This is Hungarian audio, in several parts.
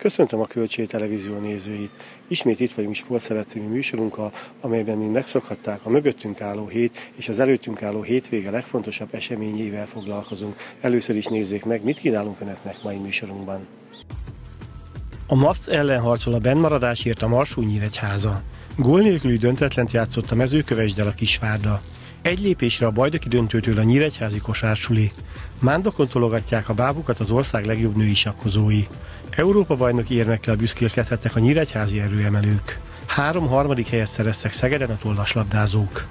Köszöntöm a Kölcsei Televízió nézőit. Ismét itt vagyunk Sportszeret című műsorunkkal, amelyben mind megszokhatták a mögöttünk álló hét és az előttünk álló hétvége legfontosabb eseményével foglalkozunk. Először is nézzék meg, mit kínálunk Önöknek mai műsorunkban. A MAFC ellen harcol a bennmaradásért a Marsó-Nyíregyháza. Gól nélküli döntetlent játszott a Mezőkövesddel a Kisvárda. Egy lépésre a bajnoki döntőtől a nyíregyházi kosársuli. Mándokon tologatják a bábukat az ország legjobb női sakkozói. Európa-bajnoki érmekkel büszkélkedhettek a nyíregyházi erőemelők. 3 harmadik helyet szereztek Szegeden a tollaslabdázók.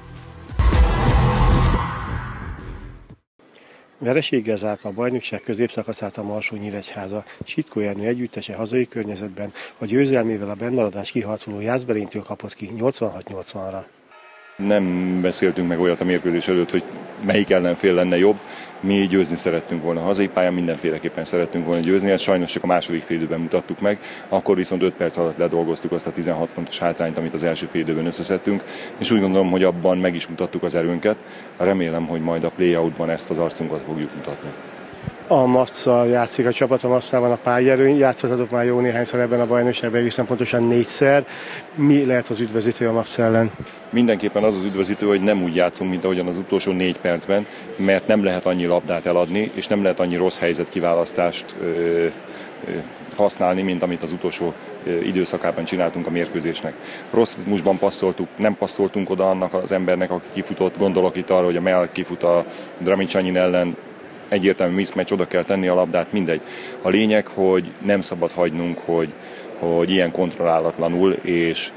Vereséggel zárta a bajnokság középszakaszát a Marsó-Nyíregyháza. Sitkó Ernő együttese hazai környezetben a győzelmével a bennmaradás kiharcoló Jászberénytől kapott ki 86-80-ra. Nem beszéltünk meg olyat a mérkőzés előtt, hogy melyik ellenfél lenne jobb. Mi győzni szerettünk volna a hazai pályán, mindenféleképpen szerettünk volna győzni, ezt sajnos csak a második félidőben mutattuk meg, akkor viszont 5 perc alatt ledolgoztuk azt a 16 pontos hátrányt, amit az első félidőben összeszedtünk, és úgy gondolom, hogy abban meg is mutattuk az erőnket. Remélem, hogy majd a play-outban ezt az arcunkat fogjuk mutatni. A MAFC-szal játszik a csapat, a MAFC-nál van a pályerőny, játszottatok már jó néhányszor ebben a bajnokságban, egészen pontosan 4-szer. Mi lehet az üdvözítő a MAFC ellen? Mindenképpen az üdvözítő, hogy nem úgy játszunk, mint ahogyan az utolsó 4 percben, mert nem lehet annyi labdát eladni, és nem lehet annyi rossz helyzetkiválasztást használni, mint amit az utolsó időszakában csináltunk a mérkőzésnek. Rossz ritmusban passzoltuk, nem passzoltunk oda annak az embernek, aki kifutott. Gondolok itt arra, hogy a Mel kifut a Dramicsanyin ellen, egyértelmű mismatch, oda kell tenni a labdát, mindegy. A lényeg, hogy nem szabad hagynunk, hogy ilyen kontrollálatlanul, és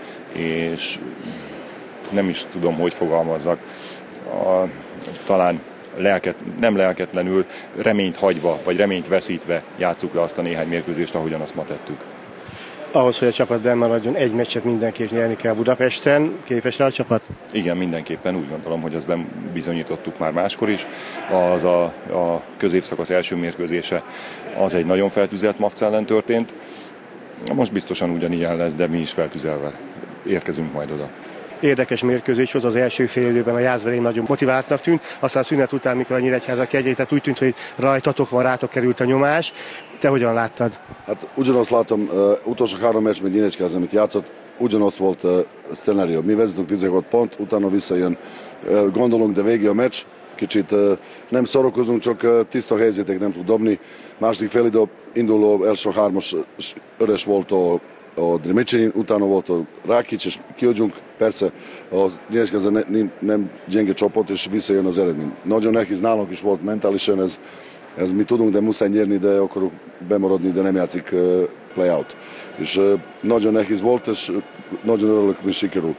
nem is tudom, hogy fogalmazzak, talán nem lelketlenül, reményt hagyva, vagy reményt veszítve játsszuk le azt a néhány mérkőzést, ahogyan azt ma tettük. Ahhoz, hogy a csapat bennmaradjon, egy meccset mindenképp nyerni kell Budapesten. Képes rá a csapat? Igen, mindenképpen úgy gondolom, hogy ezt bizonyítottuk már máskor is. Az a középszakasz első mérkőzése az egy nagyon feltüzelt MAFC ellen történt. Most biztosan ugyanilyen lesz, de mi is feltüzelve érkezünk majd oda. Érdekes mérkőzés volt, az első fél időben a Jászberény nagyon motiváltnak tűnt, aztán szünet után, mikor a Nyíregyháza kiegyenlített, úgy tűnt, hogy rajtatok van, rátok került a nyomás. Te hogyan láttad? Hát ugyanazt látom, utolsó 3 meccs, mint Nyíregyháza, amit játszott, ugyanaz volt szenárió. Mi vezetünk 16 pont, utána visszajön, gondolunk, de végig a meccs. Kicsit nem szorakozunk, csak tiszta helyzetek nem tud dobni. Második fél idő induló első 3-as üres volt a Drimicsanyin, utána volt a Rákics, és kiadjunk. Persze a Nyíregyháza nem gyenge csapat, és visszajön az eredmény. Nagyon nehéz nálunk is volt mentálisan, ez mi tudunk, de muszáj nyerni, de akarunk bemaradni, de nem játszik play-out. És nagyon nehéz volt, és nagyon örülök, hogy sikerül.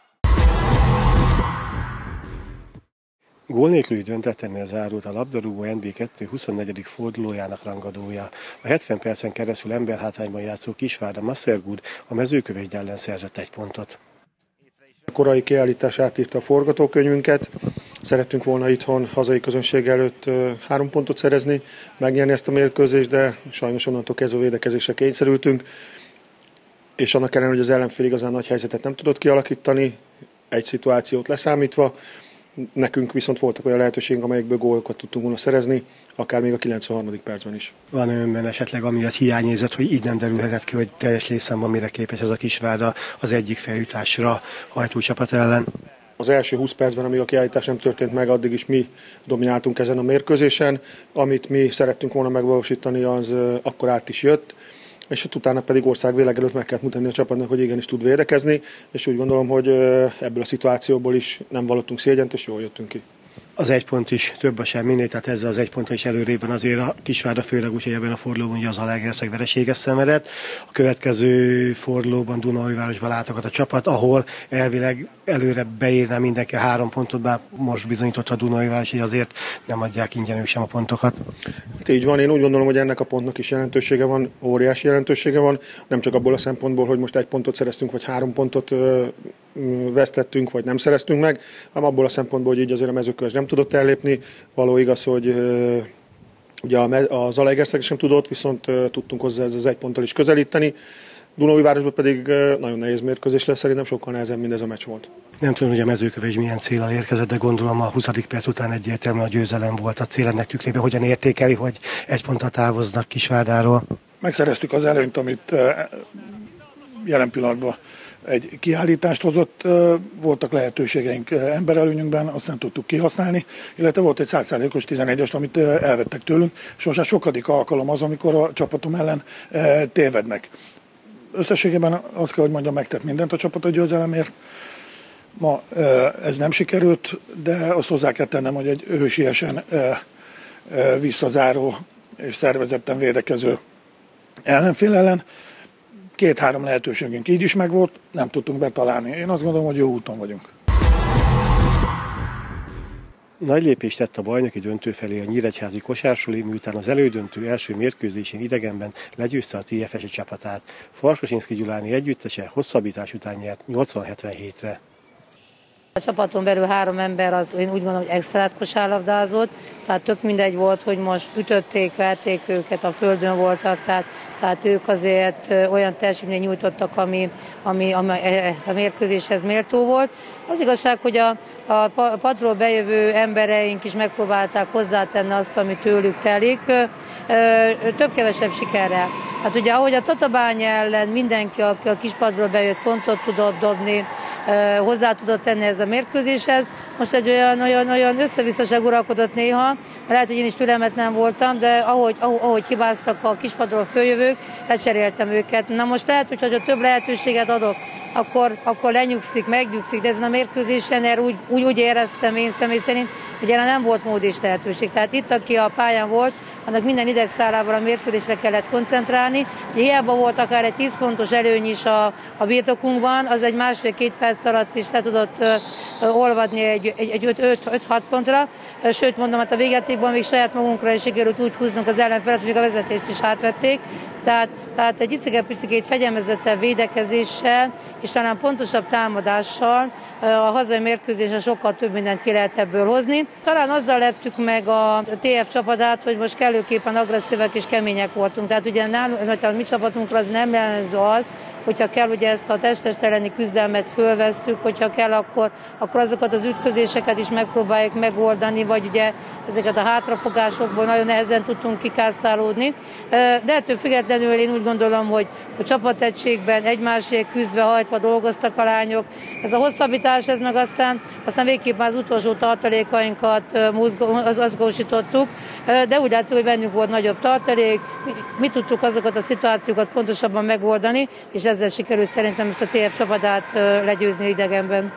Gól nélküli döntetlennél zárult a labdarúgó NB2 24. fordulójának rangadója. A 70 percen keresztül emberhátrányban játszó Kisvárda Maszergud a Mezőkövesd ellen szerzett 1 pontot. A korai kiállítás átírta a forgatókönyvünket. Szerettünk volna itthon hazai közönség előtt 3 pontot szerezni, megnyerni ezt a mérkőzést, de sajnos onnantól kezdve védekezésre kényszerültünk. És annak ellenére, hogy az ellenfél igazán nagy helyzetet nem tudott kialakítani, egy szituációt leszámítva, nekünk viszont voltak olyan lehetőségek, amelyekből gólokat tudtunk volna szerezni, akár még a 93. percben is. Van önben esetleg amiatt hiányérzet, hogy így nem derülhetett ki, hogy teljes létszámban mire képes ez a Kisvárda az egyik feljutásra hajtó csapat ellen? Az első 20 percben, amíg a kiállítás nem történt meg, addig is mi domináltunk ezen a mérkőzésen. Amit mi szerettünk volna megvalósítani, az akkor át is jött, és utána pedig országvilág előtt meg kellett mutatni a csapatnak, hogy igenis tud védekezni, és úgy gondolom, hogy ebből a szituációból is nem vallottunk szégyent, és jól jöttünk ki. Az 1 pont is több a semminél, tehát ezzel az 1 ponttal is előrébb van azért a Kisvárda, főleg úgy, hogy ebben a fordulóban ugye az Zalaegerszeg vereséget szenvedett. A következő fordulóban Dunaújvárosban látogat a csapat, ahol elvileg előre beírná mindenki a 3 pontot, bár most bizonyította a Dunaújváros, hogy azért nem adják ingyen ők sem a pontokat. Hát így van, én úgy gondolom, hogy ennek a pontnak is jelentősége van, óriási jelentősége van, nem csak abból a szempontból, hogy most 1 pontot szereztünk, vagy 3 pontot vesztettünk, vagy nem szereztünk meg, hanem abból a szempontból, hogy így azért a Mezőkövesd nem tudott ellépni. Való igaz, hogy ugye a Zalaegerszeg sem tudott, viszont tudtunk hozzá ez az 1 ponttal is közelíteni. Dunaújvárosban pedig nagyon nehéz mérkőzés lesz, szerintem sokkal nehezebb, mint ez a meccs volt. Nem tudom, hogy a Mezőkövesd milyen céllal érkezett, de gondolom a 20. perc után egyértelműen a győzelem volt a cél ennek tükrében. Hogyan értékeli, hogy 1 ponttal távoznak Kisvárdáról? megszereztük az előnyt, amit jelen pillanatban egy kiállítást hozott, voltak lehetőségeink emberelőnyünkben, azt nem tudtuk kihasználni, illetve volt egy 100%-os 11-est, amit elvettek tőlünk, és most már sokadik alkalom az, amikor a csapatom ellen tévednek. Összességében azt kell, hogy mondjam, megtett mindent a csapat a győzelemért. Ma ez nem sikerült, de azt hozzá kell tennem, hogy egy hősiesen visszazáró és szervezetten védekező ellenfél ellen 2-3 lehetőségünk így is megvolt, nem tudtunk betalálni. Én azt gondolom, hogy jó úton vagyunk. Nagy lépést tett a bajnoki döntő felé a nyíregyházi kosársuli, miután az elődöntő első mérkőzésén idegenben legyőzte a TFS csapatát. Farkasinszky Gyuláni együttese hosszabbítás után nyert 80-77-re. A csapaton belül 3 ember az, én úgy gondolom, hogy extrát kosárlabdázott, tehát tök mindegy volt, hogy most ütötték, verték őket, a földön voltak, tehát ők azért olyan teljesítményt nyújtottak, ami ehhez a mérkőzéshez méltó volt. Az igazság, hogy a padról bejövő embereink is megpróbálták hozzátenni azt, ami tőlük telik, több-kevesebb sikerrel. Hát ugye ahogy a Tatabánya ellen mindenki, aki a kispadról bejött, pontot tudott dobni, hozzá tudott tenni ez a mérkőzéshez, most egy olyan összevisszaság uralkodott néha, mert lehet, hogy én is türelmetlen voltam, de ahogy hibáztak a kispadról följövők, lecseréltem őket. Na most lehet, hogy ha több lehetőséget adok, akkor lenyugszik, megnyugszik, de ezen a mérkőzésen úgy éreztem én személy szerint, hogy erre nem volt mód és lehetőség. Tehát itt, aki a pályán volt, annak minden idegszálával a mérkőzésre kellett koncentrálni. Hiába volt akár egy 10 pontos előny is a birtokunkban, az egy 1,5-2 perc alatt is le tudott olvadni egy 5-6 pontra. Sőt, mondom, hát a végjátékban még saját magunkra is sikerült úgy húznunk az ellenfelet, még a vezetést is átvették. Tehát egy icike-picikét fegyelmezettebb védekezéssel és talán pontosabb támadással a hazai mérkőzésen sokkal több mindent ki lehet ebből hozni. Talán azzal leptük meg a TF csapatát, hogy most kellőképpen agresszívek és kemények voltunk. Tehát ugye nálunk, a mi csapatunkra az nem jellemző az, hogyha kell, ugye ezt a test-test elleni küzdelmet fölvesszük, hogyha kell, akkor azokat az ütközéseket is megpróbáljuk megoldani, vagy ugye ezeket a hátrafogásokból nagyon nehezen tudtunk kikászálódni. De ettől függetlenül én úgy gondolom, hogy a csapategységben egymásért küzdve, hajtva dolgoztak a lányok. Ez a hosszabbítás, ez meg aztán végképp már az utolsó tartalékainkat mozgósítottuk, de úgy látszik, hogy bennünk volt nagyobb tartalék, mi tudtuk azokat a szituációkat pontosabban megoldani, és ezzel sikerült szerintem ezt a TF csapatát legyőzni idegenben.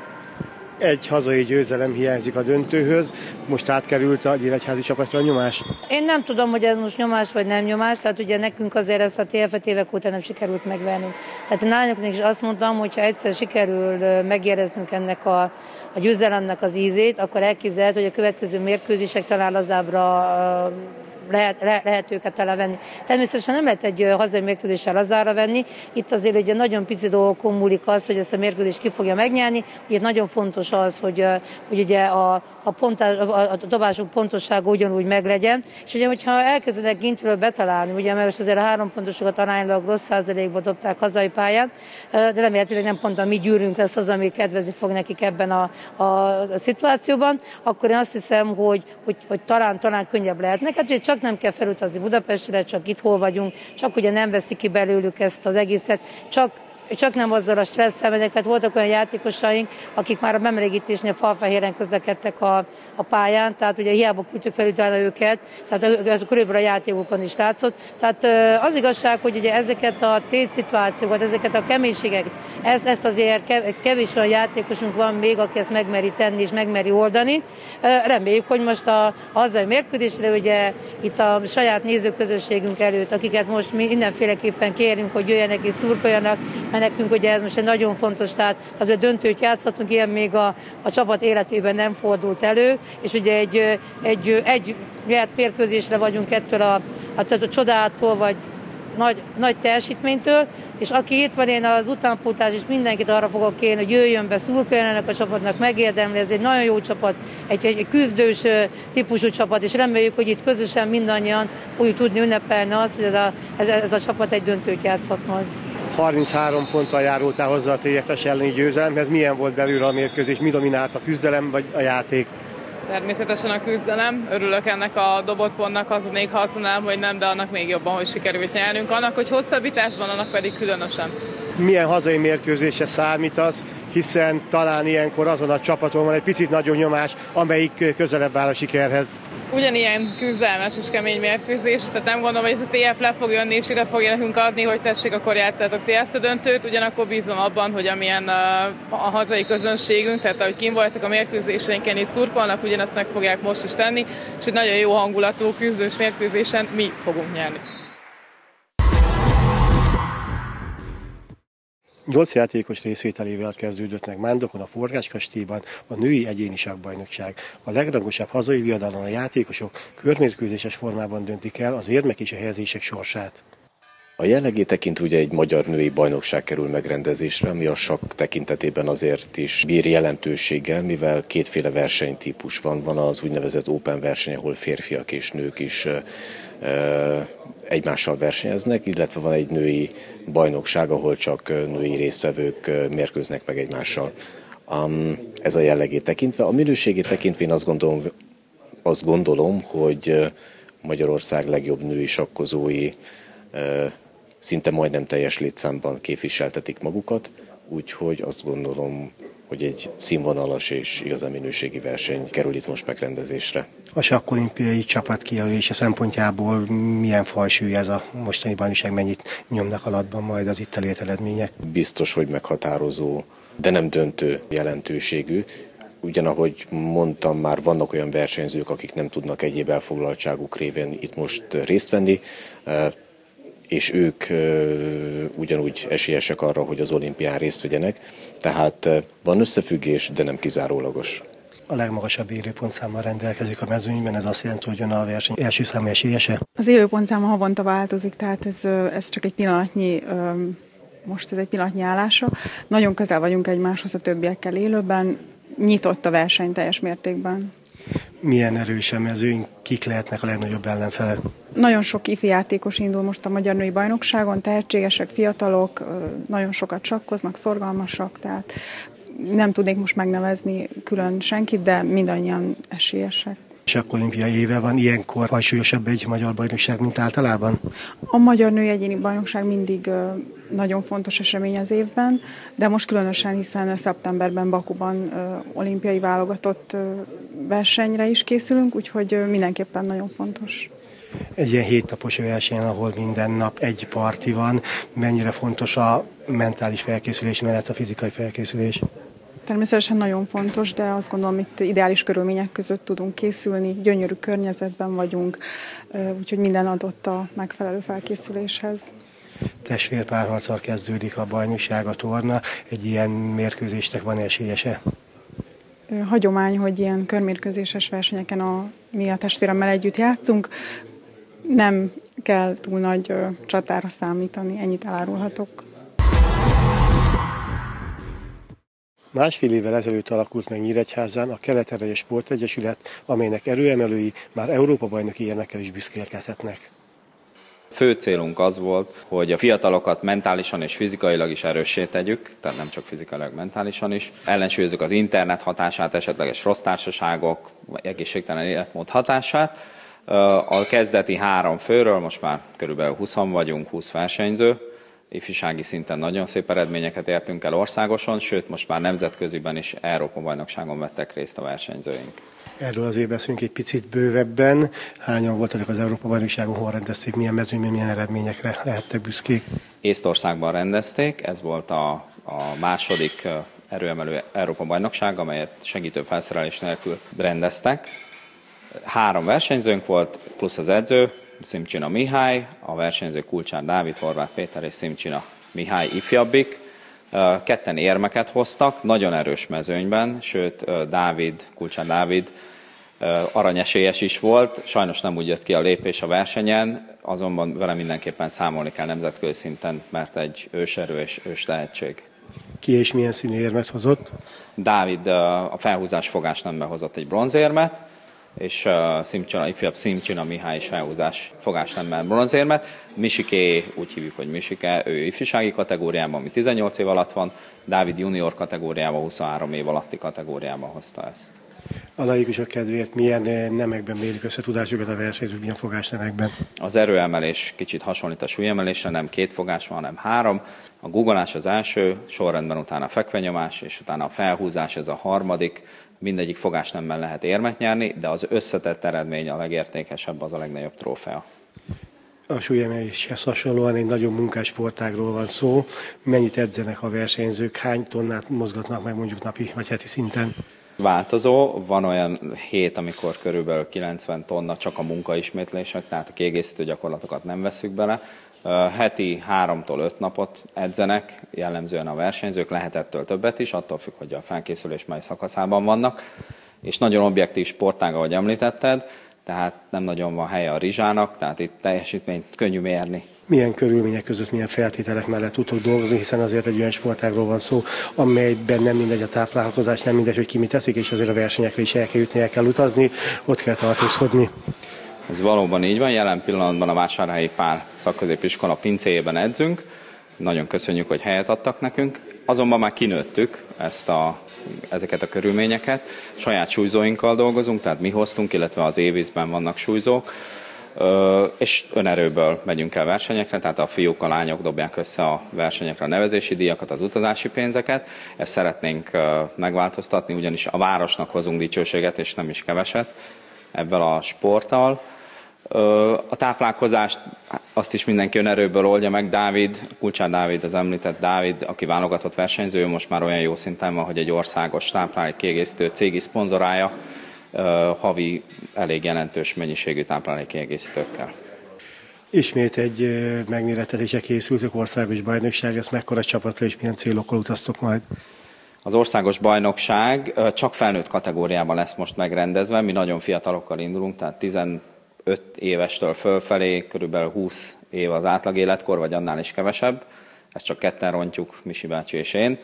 Egy hazai győzelem hiányzik a döntőhöz, most átkerült a nyíregyházi csapatra a nyomás. Én nem tudom, hogy ez most nyomás vagy nem nyomás, tehát ugye nekünk azért ezt a TF-et évek óta nem sikerült megvernünk. Tehát én lányoknak is azt mondtam, hogy ha egyszer sikerül megéreznünk ennek a győzelemnek az ízét, akkor elképzelhető, hogy a következő mérkőzések talán lazábbra lehet őket elevenni. Természetesen nem lehet egy hazai mérkőzéssel lazára venni. Itt azért ugye nagyon pici dolgokon múlik az, hogy ezt a mérkőzést ki fogja megnyerni. Ugye nagyon fontos az, hogy ugye a dobások pontossága ugyanúgy meglegyen. És ugye, hogyha elkezdenek kintről betalálni, ugye, mert most azért a 3 pontosokat aránylag rossz százalékba dobták hazai pályán, de remélhetőleg nem pont a mi gyűrünk lesz az, ami kedvezni fog nekik ebben a szituációban, akkor én azt hiszem, hogy talán könnyebb lehetnek. Hát ugye csak nem kell felutazni Budapestre, csak itt hol vagyunk, csak ugye nem veszik ki belőlük ezt az egészet, csak nem azzal a stresszel mennek, tehát voltak olyan játékosaink, akik már a bemelegítésnél falfehéren közlekedtek a pályán, tehát ugye hiába küldtük fel utána őket, tehát ez körülbelül a játékokon is látszott. Tehát az igazság, hogy ugye ezeket a tétszituációkat, ezeket a keménységeket, ezt azért kevés olyan játékosunk van még, aki ezt megmeri tenni és megmeri oldani. Reméljük, hogy most a hazai mérkőzésre ugye itt a saját nézőközösségünk előtt, akiket most mindenféleképpen kérünk, hogy jöjjenek és szurkoljanak, mert nekünk ugye ez most egy nagyon fontos, tehát a döntőt játszhatunk, ilyen még a csapat életében nem fordult elő, és ugye egy mérkőzésre vagyunk ettől a csodától, vagy nagy teljesítménytől, és aki itt van, én az utánpótlás, és mindenkit arra fogok kérni, hogy jöjjön be, szurkoljon ennek a csapatnak, megérdemli, ez egy nagyon jó csapat, egy küzdős típusú csapat, és reméljük, hogy itt közösen mindannyian fogjuk tudni ünnepelni azt, hogy ez a csapat egy döntőt játszhat majd. 33 ponttal járultál hozzá a TFS elleni győzelemhez. Milyen volt belőle a mérkőzés? Mi dominált, a küzdelem vagy a játék? Természetesen a küzdelem. Örülök ennek a dobott pontnak, hazudnék, ha azt mondanám, hogy nem, de annak még jobban, hogy sikerült nyernünk. Annak, hogy hosszabbítás van, annak pedig különösen. Milyen hazai mérkőzésre számítasz, hiszen talán ilyenkor azon a csapaton van egy picit nagyobb nyomás, amelyik közelebb áll a sikerhez. Ugyanilyen küzdelmes és kemény mérkőzés, tehát nem gondolom, hogy ez a TF le fog jönni és ide fogja nekünk adni, hogy tessék, akkor játszátok ti ezt a döntőt, ugyanakkor bízom abban, hogy amilyen a hazai közönségünk, tehát ahogy kim voltak a mérkőzéseinken és szurkolnak, ugyanezt meg fogják most is tenni, és egy nagyon jó hangulatú küzdős mérkőzésen mi fogunk nyerni. 8 játékos részvételével kezdődött meg Mándokon a Forgáskastélyban a női egyéni sakkbajnokság. A legrangosabb hazai viadalon a játékosok körmérkőzéses formában döntik el az érmek és a helyezések sorsát. A jellegét tekintve ugye egy magyar női bajnokság kerül megrendezésre, ami a sakk tekintetében azért is bír jelentőséggel, mivel kétféle versenytípus van. Van az úgynevezett open verseny, ahol férfiak és nők is egymással versenyeznek, illetve van egy női bajnokság, ahol csak női résztvevők mérkőznek meg egymással. Ez a jellegét tekintve. A minőségét tekintve én azt gondolom, hogy Magyarország legjobb női sakkozói szinte majdnem teljes létszámban képviseltetik magukat, úgyhogy azt gondolom, hogy egy színvonalas és igazán minőségi verseny kerül itt most megrendezésre. A sakkolimpiai csapat kijelölése szempontjából milyen fajsúly ez a mostani bajnokság, mennyit nyomnak alatban majd az itt elért eredmények? Biztos, hogy meghatározó, de nem döntő jelentőségű. Ugyanahogy mondtam, már vannak olyan versenyzők, akik nem tudnak egyéb elfoglaltságuk révén itt most részt venni, és ők ugyanúgy esélyesek arra, hogy az olimpián részt vegyenek. Tehát van összefüggés, de nem kizárólagos. A legmagasabb élőpontszámmal rendelkezik a mezőnyben, ez azt jelenti, hogy jön a verseny első számú esélyese? Az élőpontszáma havonta változik, tehát ez csak egy pillanatnyi, most ez egy pillanatnyi állása. Nagyon közel vagyunk egymáshoz a többiekkel élőben, nyitott a verseny teljes mértékben. Milyen erős a mezőny, kik lehetnek a legnagyobb ellenfelek? Nagyon sok ifi játékos indul most a Magyar Női Bajnokságon, tehetségesek, fiatalok, nagyon sokat sakkoznak, szorgalmasak, tehát nem tudnék most megnevezni külön senkit, de mindannyian esélyesek. Sakkolimpiai éve van, ilyenkor fajsúlyosabb egy magyar bajnokság, mint általában? A Magyar Női Egyéni Bajnokság mindig nagyon fontos esemény az évben, de most különösen, hiszen szeptemberben Bakuban olimpiai válogatott versenyre is készülünk, úgyhogy mindenképpen nagyon fontos. Egy ilyen 7 napos versenyen, ahol minden nap egy parti van, mennyire fontos a mentális felkészülés mellett a fizikai felkészülés? Természetesen nagyon fontos, de azt gondolom, itt ideális körülmények között tudunk készülni, gyönyörű környezetben vagyunk, úgyhogy minden adott a megfelelő felkészüléshez. Testvérpárharccal kezdődik a bajnokság, a torna. Egy ilyen mérkőzésnek van esélyese? Hagyomány, hogy ilyen körmérkőzéses versenyeken mi a testvéremmel együtt játszunk. Nem kell túl nagy csatára számítani, ennyit elárulhatok. Másfél évvel ezelőtt alakult meg Nyíregyházán a Kelet-Ereje Sportegyesület, amelynek erőemelői már Európa-bajnoki érmekkel is büszkélkedhetnek. Fő célunk az volt, hogy a fiatalokat mentálisan és fizikailag is erőssé tegyük, tehát nem csak fizikailag, mentálisan is. Ellensúlyozzuk az internet hatását, esetleges rossz társaságok, vagy egészségtelen életmód hatását. A kezdeti 3 főről most már körülbelül 20 vagyunk, 20 versenyző. Ifjúsági szinten nagyon szép eredményeket értünk el országoson, sőt most már nemzetköziben is Európa-bajnokságon vettek részt a versenyzőink. Erről azért beszélünk egy picit bővebben. Hányan voltak az Európa-bajnokságon, hol rendezték, milyen mezőnyben, milyen eredményekre lehettek büszkék? Észtországban rendezték, ez volt a második erőemelő Európa-bajnokság, amelyet segítő felszerelés nélkül rendeztek. 3 versenyzőnk volt, plusz az edző, Szimcsina Mihály, a versenyző Kulcsár Dávid, Horváth Péter és Szimcsina Mihály ifjabbik. 2 érmeket hoztak, nagyon erős mezőnyben, sőt Kulcsár Dávid aranyesélyes is volt, sajnos nem úgy jött ki a lépés a versenyen, azonban vele mindenképpen számolni kell nemzetközi szinten, mert egy őserő és ős tehetség. Ki és milyen színű érmet hozott? Dávid a felhúzás fogásnemben hozott egy bronzérmet, és ifjabb Szimcsina Mihály is felhúzás fogásnemben bronzérmet. Misiké, úgy hívjuk, hogy Misike, ő ifjúsági kategóriában, ami 18 év alatt van, Dávid junior kategóriában, 23 év alatti kategóriában hozta ezt. A laikusok kedvéért milyen nemekben mérik összetudásukat a versenyzők, milyen fogásnemekben? Az erőemelés kicsit hasonlít a súlyemelésre, nem 2 fogás van, hanem 3. A guggolás az első, sorrendben utána a fekvenyomás, és utána a felhúzás, ez a harmadik. Mindegyik fogásnemben lehet érmet nyerni, de az összetett eredmény a legértékesebb, az a legnagyobb trófea. A súlyemeléshez hasonlóan egy nagyon munkás sportágról van szó. Mennyit edzenek a versenyzők, hány tonnát mozgatnak meg mondjuk napi vagy heti szinten? Változó, van olyan hét, amikor körülbelül 90 tonna csak a munkaismétlések, tehát a kiegészítő gyakorlatokat nem vesszük bele. Heti 3-tól 5 napot edzenek, jellemzően a versenyzők, lehet ettől többet is, attól függ, hogy a felkészülés mely szakaszában vannak. És nagyon objektív sportág, ahogy említetted, tehát nem nagyon van helye a rizsának, tehát itt teljesítményt könnyű mérni. Milyen körülmények között, milyen feltételek mellett tudtok dolgozni, hiszen azért egy olyan sportágról van szó, amelyben nem mindegy a táplálkozás, nem mindegy, hogy ki mit teszik, és azért a versenyekre is el kell jutni, el kell utazni, ott kell tartózkodni. Ez valóban így van, jelen pillanatban a Vásárhelyi Pál szakközépiskola pincéjében edzünk, nagyon köszönjük, hogy helyet adtak nekünk, azonban már kinőttük ezeket a körülményeket, saját súlyzóinkkal dolgozunk, tehát mi hoztunk, illetve az Éviszben vannak súlyzók, és önerőből megyünk el versenyekre, tehát a fiúk, a lányok dobják össze a versenyekre a nevezési díjakat, az utazási pénzeket. Ezt szeretnénk megváltoztatni, ugyanis a városnak hozunk dicsőséget, és nem is keveset ebben a sporttal. A táplálkozást azt is mindenki önerőből oldja meg. Dávid, Kulcsár Dávid, az említett Dávid, aki válogatott versenyző, most már olyan jó szinten van, hogy egy országos táplálékkiegészítő cég is szponzorálja, havi elég jelentős mennyiségű táplálékkiegészítőkkel. Ismét egy megmérettetésre készültök, országos bajnokság, ezt mekkora csapatra és milyen célokkal utaztok majd? Az országos bajnokság csak felnőtt kategóriában lesz most megrendezve, mi nagyon fiatalokkal indulunk, tehát 15 évestől fölfelé, körülbelül 20 év az átlag életkor, vagy annál is kevesebb. Ezt csak ketten rontjuk, Misi bácsi és én.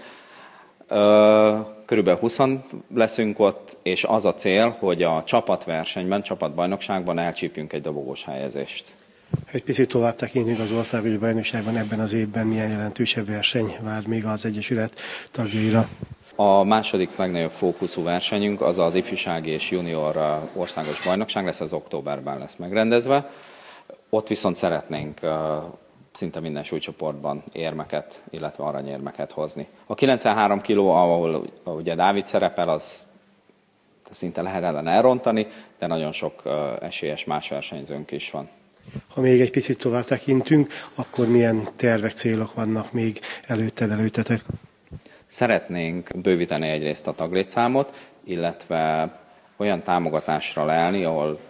Körülbelül 20 leszünk ott, és az a cél, hogy a csapatversenyben, csapatbajnokságban elcsípjünk egy dobogós helyezést. Egy picit tovább tekintünk az országos bajnokságban, ebben az évben milyen jelentősebb verseny vár még az Egyesület tagjaira? A második legnagyobb fókuszú versenyünk az az ifjúsági és junior országos bajnokság lesz, ez októberben lesz megrendezve. Ott viszont szeretnénk szinte minden súlycsoportban érmeket, illetve aranyérmeket hozni. A 93 kg, ahol ugye Dávid szerepel, az szinte lehetetlen elrontani, de nagyon sok esélyes más versenyzőnk is van. Ha még egy picit tovább tekintünk, akkor milyen tervek, célok vannak még előttetek? Szeretnénk bővíteni egyrészt a taglétszámot, illetve olyan támogatásra leállni, ahol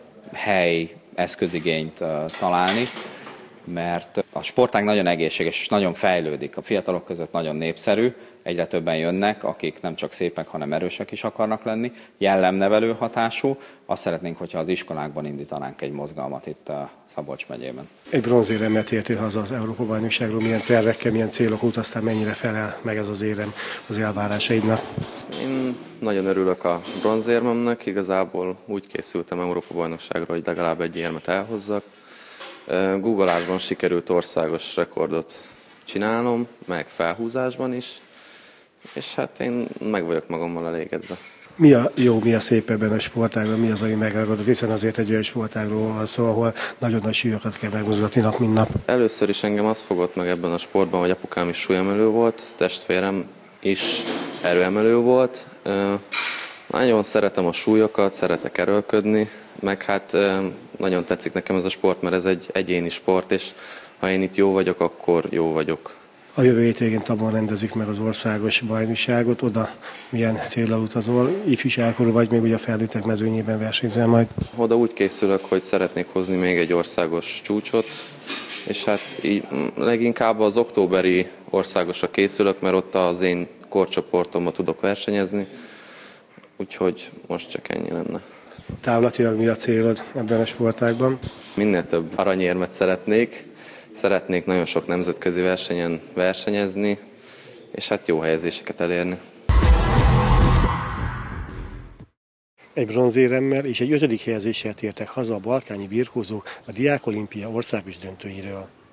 eszközigényt találni, mert a sportág nagyon egészséges és nagyon fejlődik. A fiatalok között nagyon népszerű, egyre többen jönnek, akik nem csak szépek, hanem erősek is akarnak lenni, jellemnevelő hatású. Azt szeretnénk, hogyha az iskolákban indítanánk egy mozgalmat itt a Szabolcs megyében. Egy bronzéremmel értél haza az Európa-bajnokságról, milyen tervekkel, milyen célok utaztál, mennyire felel meg ez az érem az elvárásaidnak? Én nagyon örülök a bronzérmemnek, igazából úgy készültem Európa-bajnokságra, hogy legalább egy érmet elhozzak. Guggolásban sikerült országos rekordot csinálnom, meg felhúzásban is, és hát én meg vagyok magammal elégedve. Mi a jó, mi a szép ebben a sportágban, mi az, ami megragadott, hiszen azért egy olyan sportágról van szó, ahol nagyon nagy súlyokat kell megmozgatni nap, mint nap. Először is engem az fogott meg ebben a sportban, hogy apukám is súlyemelő volt, testvérem is erőemelő volt. Nagyon szeretem a súlyokat, szeretek erőlködni, meg hát nagyon tetszik nekem ez a sport, mert ez egy egyéni sport, és ha én itt jó vagyok, akkor jó vagyok. A jövő hétvégén Tabon rendezik meg az országos bajnokságot, oda milyen céllal utazol, ifjúságkorú vagy még ugye a felnőttek mezőnyében versenyzel majd? Oda úgy készülök, hogy szeretnék hozni még egy országos csúcsot, és hát így leginkább az októberi országosra készülök, mert ott az én korcsoportomban tudok versenyezni, úgyhogy most csak ennyi lenne. Távlatilag mi a célod ebben a sportágban? Minél több aranyérmet szeretnék nagyon sok nemzetközi versenyen versenyezni, és hát jó helyezéseket elérni. Egy bronzéremmel és egy 5. helyezéssel tértek haza a balkányi birkózók a Diák Olimpia országos döntőiről.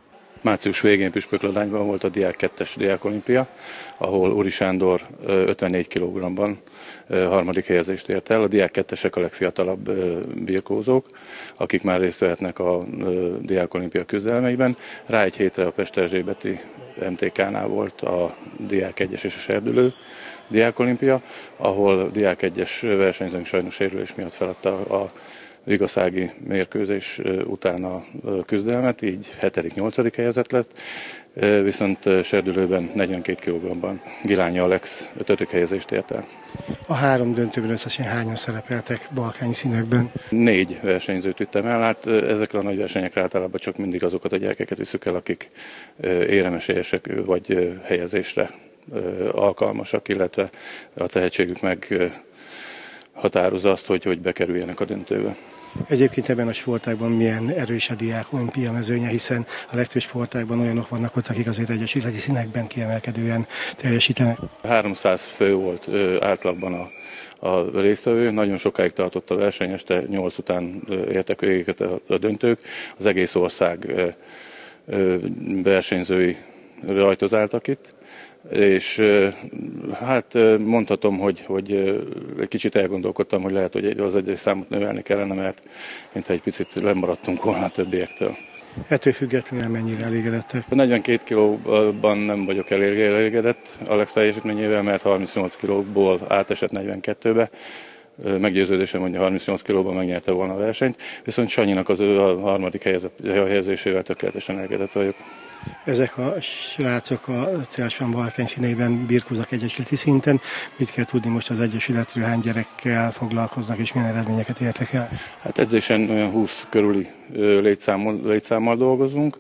Március végén Püspökladányban volt a Diák 2-es diákolimpia, ahol Uri Sándor 54 kg-ban harmadik helyezést ért el. A Diák 2-esek a legfiatalabb birkózók, akik már részt vehetnek a diákolimpia küzdelmeiben. Rá egy hétre a Pest Erzsébeti MTK-nál volt a Diák 1-es és a Serdülő diákolimpia, ahol a Diák 1-es versenyzőnk sajnos sérülés miatt feladta a vigaszági mérkőzés után a küzdelmet, így 7.-8. helyezett lett, viszont Serdülőben 42 kg-ban Gilányi Alex 5. helyezést ért el. A 3 döntőből összesen hányan szerepeltek balkáni színekben? 4 versenyzőt vittem el, hát ezekre a nagy versenyekre általában csak mindig azokat a gyerekeket viszük el, akik éremesélyesek vagy helyezésre alkalmasak, illetve a tehetségük meg határozza azt, hogy bekerüljenek a döntőbe. Egyébként ebben a sportágban milyen erős a diákolimpia mezőnye, hiszen a legtöbb sportágban olyanok vannak ott, akik azért egyesületi színekben kiemelkedően teljesítenek. 300 fő volt átlagban a résztvevő, nagyon sokáig tartott a verseny, este 8 után értek végig a döntők. Az egész ország versenyzői rajtozáltak itt, és hát mondhatom, hogy egy kicsit elgondolkodtam, hogy lehet, hogy az edzésszámot növelni kellene, mert mintha egy picit lemaradtunk volna a többiektől. Ettől függetlenül mennyire elégedettek? 42 kilóban nem vagyok elégedett Alex teljesítményével, mert 38 kilóból átesett 42-be. Meggyőződésem, hogy a 38 kilóban megnyerte volna a versenyt, viszont Sanyinak az a harmadik helyezésével tökéletesen elégedett vagyok. Ezek a srácok a Celsván Balkány színeiben birkóznak egyesületi szinten. Mit kell tudni most az egyesületről, hány gyerekkel foglalkoznak és milyen eredményeket értek el? Hát edzésen olyan 20 körüli létszámmal dolgozunk.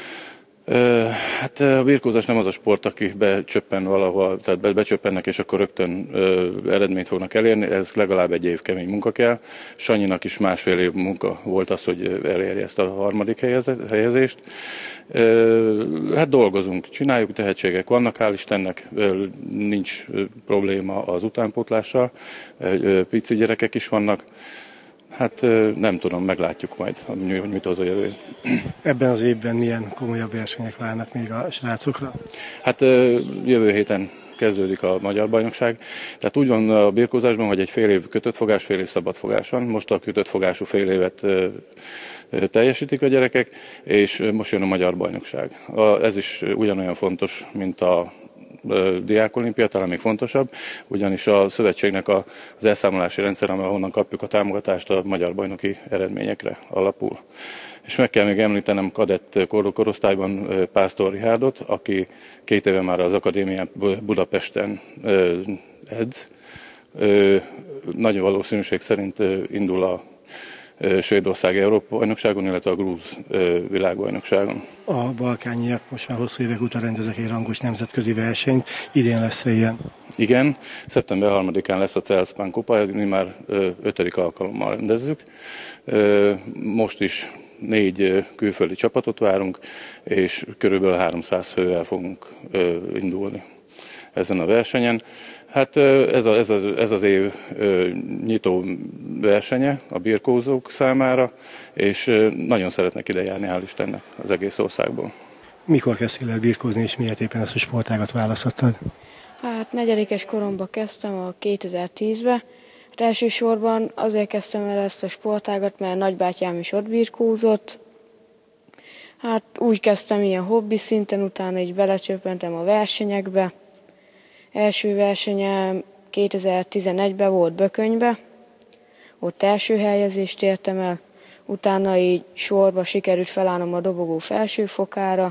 Hát a birkózás nem az a sport, aki becsöppen valahol, tehát becsöppennek és akkor rögtön eredményt fognak elérni, ez legalább egy év kemény munka kell. Sanyinak is másfél év munka volt az, hogy elérje ezt a harmadik helyezést. Hát dolgozunk, csináljuk, tehetségek vannak, hál' Istennek, nincs probléma az utánpótlással, pici gyerekek is vannak. Hát nem tudom, meglátjuk majd, hogy mit hoz a jövő. Ebben az évben milyen komolyabb versenyek várnak még a srácokra? Hát jövő héten kezdődik a magyar bajnokság. Tehát úgy van a birkózásban, hogy egy fél év kötött fogás, fél év szabad fogás van. Most a kötött fogású fél évet teljesítik a gyerekek, és most jön a magyar bajnokság. Ez is ugyanolyan fontos, mint a diákolimpia, talán még fontosabb, ugyanis a szövetségnek az elszámolási rendszer, ahonnan kapjuk a támogatást, a magyar bajnoki eredményekre alapul. És meg kell még említenem kadett korosztályban Pásztor Rihárdot, aki 2 éve már az akadémián Budapesten edz. Nagy valószínűség szerint indul a Svédország Európa-bajnokságon, illetve a grúz világbajnokságon. A balkányiak most már hosszú évek után rendezek egy rangos nemzetközi versenyt. Idén lesz ilyen? Igen, szeptember 3-án lesz a Celsván Kupa, mi már 5. alkalommal rendezzük. Most is 4 külföldi csapatot várunk, és körülbelül 300 fővel fogunk indulni ezen a versenyen. Hát ez az év nyitó versenye a birkózók számára, és nagyon szeretnek ide járni, hál' Istennek, az egész országból. Mikor kezdtél el birkózni, és miért éppen ezt a sportágat választottad? Hát 4. koromban kezdtem, a 2010-ben. Hát elsősorban azért kezdtem el ezt a sportágat, mert nagybátyám is ott birkózott. Hát úgy kezdtem ilyen hobbi szinten, utána így belecsöppentem a versenyekbe. Első versenyem 2011-ben volt Bökönybe, ott első helyezést értem el, utána így sorba sikerült felállnom a dobogó felső fokára,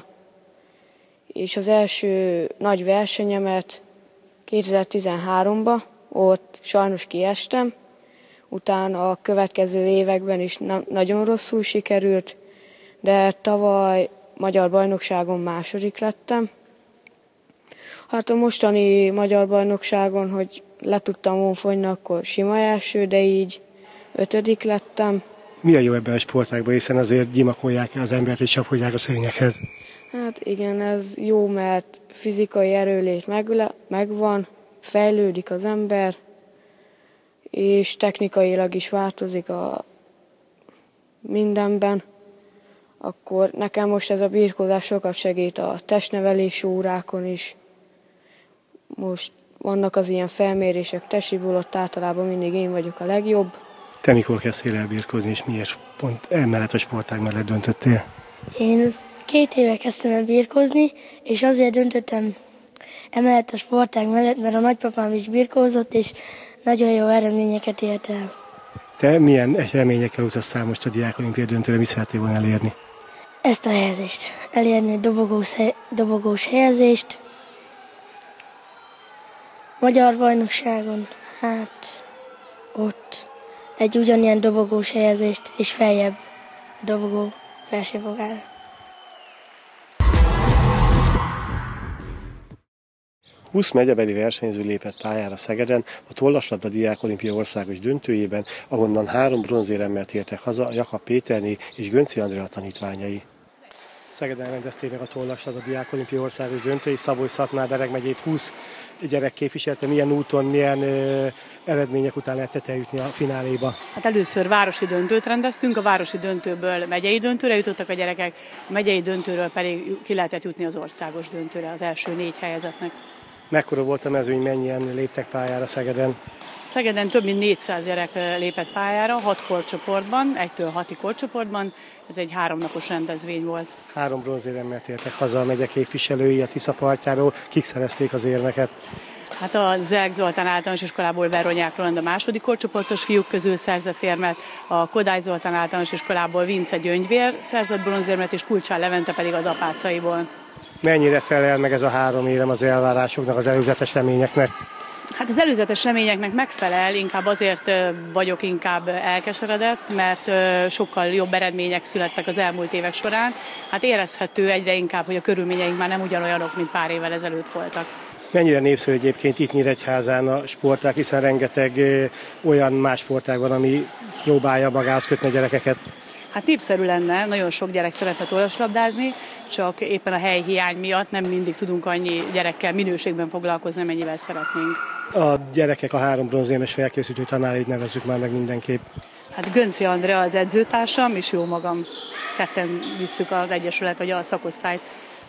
és az első nagy versenyemet 2013-ban, ott sajnos kiestem, utána a következő években is nagyon rosszul sikerült, de tavaly magyar bajnokságon második lettem. Hát a mostani magyar bajnokságon, hogy le tudtam vonfonyni, akkor sima első, de így 5. lettem. Mi a jó ebben a sportágban, hiszen azért gyimakolják az embert és csapkodják a szőnyeghez? Hát igen, ez jó, mert fizikai erőlét megvan, fejlődik az ember, és technikailag is változik a mindenben. akkor nekem most ez a birkózás sokat segít a testnevelési órákon is. Most vannak az ilyen felmérések testiből, ott általában mindig én vagyok a legjobb. Te mikor kezdtél el birkózni, és miért pont emellett a sportág mellett döntöttél? Én 2 éve kezdtem el birkózni, és azért döntöttem emellett a sportág mellett, mert a nagypapám is birkózott, és nagyon jó eredményeket ért el. Te milyen reményekkel utaztál most a Diákolimpiai döntőre, mit szeretnél volna elérni? Ezt a helyezést. Elérni a dobogós helyezést. Magyar bajnokságon, hát ott egy ugyanilyen dobogós helyezést, és feljebb dobogó versenyfogára. Húsz megyebeli versenyző lépett pályára Szegeden a tollaslabda Diákolimpia országos döntőjében, ahonnan 3 bronzéremmel tértek haza Jakab Péterné és Gönci Andrea tanítványai. Szegeden rendezték meg a tollaslabda Diákolimpia országos döntői, Szabolcs-Szatmár-Bereg megyét 20 gyerek képviselte. Milyen úton, milyen eredmények után lehetett eljutni a fináléba? Hát először városi döntőt rendeztünk, a városi döntőből megyei döntőre jutottak a gyerekek, a megyei döntőről pedig ki lehetett jutni az országos döntőre, az első 4 helyezettnek. Mekkora volt a mezőny, mennyien léptek pályára Szegeden? Szegeden több mint 400 gyerek lépett pályára, 6 korcsoportban, 1-től 6-ig korcsoportban. Ez egy 3 napos rendezvény volt. 3 bronzéremmel tértek haza a megye képviselői a Tisza partjáról. Kik szerezték az érmeket? Hát a Zelk Zoltán általános iskolából Veronyák Roland a második korcsoportos fiúk közül szerzett érmet, a Kodály Zoltán általános iskolából Vince Gyöngyvér szerzett bronzérmet, és Kulcsán Levente pedig az apácaiból. Mennyire felel meg ez a 3 érem az elvárásoknak, az előzetes reményeknek? Hát az előzetes reményeknek megfelel, inkább azért vagyok inkább elkeseredett, mert sokkal jobb eredmények születtek az elmúlt évek során. Hát érezhető egyre inkább, hogy a körülményeink már nem ugyanolyanok, mint pár évvel ezelőtt voltak. Mennyire népszerű egyébként itt Nyíregyházán a sportág, hiszen rengeteg olyan más sportág van, ami próbálja magához kötni a gyerekeket? Hát népszerű lenne, nagyon sok gyerek szeretne tollaslabdázni, csak éppen a helyhiány miatt nem mindig tudunk annyi gyerekkel minőségben foglalkozni, amennyivel szeretnénk. A gyerekek a 3 bronzérmes felkészítő tanárait nevezzük már meg mindenképp. Hát Gönci Andrea az edzőtársam, és jó magam. Ketten visszük az egyesület vagy a szakosztályt.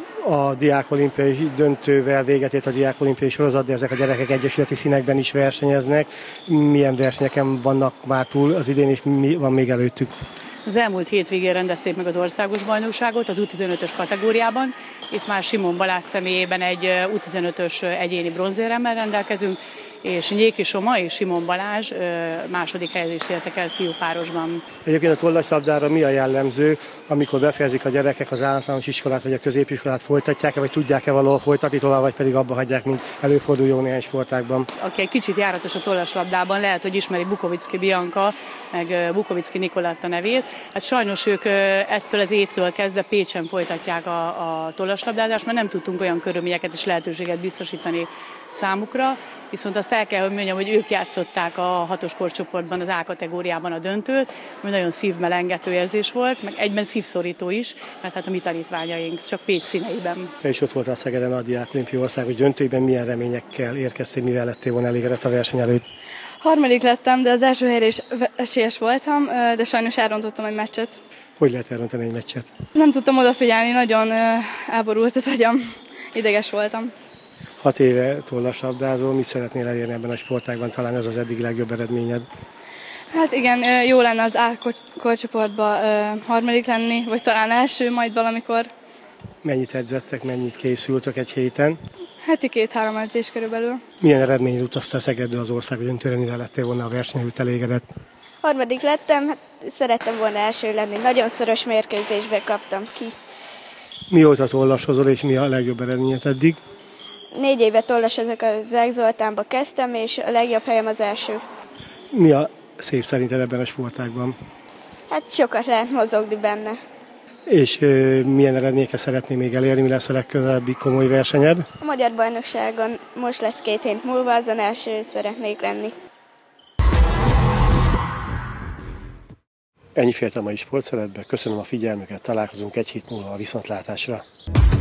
A diákolimpiai döntővel véget ért a diákolimpiai sorozat, de ezek a gyerekek egyesületi színekben is versenyeznek. Milyen versenyeken vannak már túl az idén, és mi van még előttük? Az elmúlt hétvégén rendezték meg az országos bajnokságot az U15-ös kategóriában. Itt már Simon Balázs személyében egy U15-ös egyéni bronzéremmel rendelkezünk, és Nyéki Soma és Simon Balázs második helyezést értek el fiúpárosban. Egyébként a tollaslabdára mi a jellemző, amikor befejezik a gyerekek az általános iskolát vagy a középiskolát, folytatják-e, vagy tudják-e valahol folytatni tovább, vagy pedig abba hagyják, mint előfordul jó néhány sportágban? Aki egy kicsit járatos a tollaslabdában, lehet, hogy ismeri Bukovicki Bianca, meg Bukovicki Nikoletta nevét. Hát sajnos ők ettől az évtől kezdve Pécsen folytatják a tollaslabdázást, mert nem tudtunk olyan körülményeket és lehetőséget biztosítani számukra. Viszont azt el kell, hogy mondjam, hogy ők játszották a 6-os korcsoportban, az A kategóriában a döntőt, ami nagyon szívmelengető érzés volt, meg egyben szívszorító is, mert hát a mi tanítványaink csak Pécs színeiben. Te is ott voltál Szegeden a Diákolimpia országos döntőben, milyen reményekkel érkeztél, mivel lettél volna elégedett a verseny előtt? 3. lettem, de az első helyre is esélyes voltam, de sajnos elrontottam egy meccset. Hogy lehet elrontani egy meccset? Nem tudtam odafigyelni, nagyon elborult az agyam, ideges voltam. 6 éve tollaslabdázol, mit szeretnél elérni ebben a sportágban, talán ez az eddig legjobb eredményed? Hát igen, jó lenne az A korcsoportban 3. lenni, vagy talán első majd valamikor. Mennyit edzettek, mennyit készültök egy héten? Heti 2-3 edzés körülbelül. Milyen eredményre utaztál Szegedről az országos döntőre, mivel lettél volna a verseny előtt elégedett? 3. lettem, hát szerettem volna első lenni, nagyon szoros mérkőzésbe kaptam ki. Mióta tollasozol, és mi a legjobb eredményed eddig? 4 éve tollasozok, a Zelk Zoltánba kezdtem, és a legjobb helyem az első. Mi a szép szerinted ebben a sportágban? Hát sokat lehet mozogni benne. És milyen eredményeket szeretnél még elérni, mi lesz a legközelebbi komoly versenyed? A Magyar Bajnokságon most lesz 2 hét múlva, azon első szeretnék lenni. Ennyi fért a mai sportszeretbe, köszönöm a figyelmüket, találkozunk egy hét múlva a viszontlátásra.